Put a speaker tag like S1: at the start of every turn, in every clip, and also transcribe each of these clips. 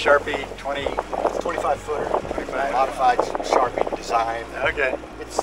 S1: Sharpie
S2: 25 footer,
S1: 25.
S2: modified Sharpie design.
S1: Okay.
S2: It's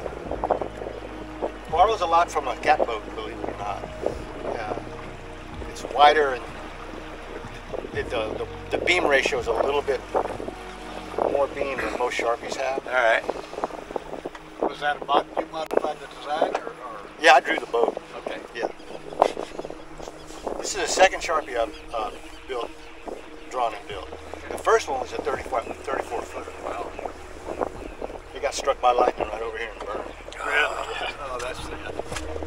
S2: borrows a lot from a catboat, believe it or not. It's wider and the beam ratio is a little bit more beam than most Sharpies have.
S1: All right.
S3: Was that you modified the design or?
S2: Yeah, I drew the boat.
S3: Okay.
S2: Yeah. This is the second Sharpie I've drawn and built. The first one was a 34 footer.
S3: Wow.
S2: It got struck by lightning right over here and burned.
S1: Really?
S3: Oh, that's sad.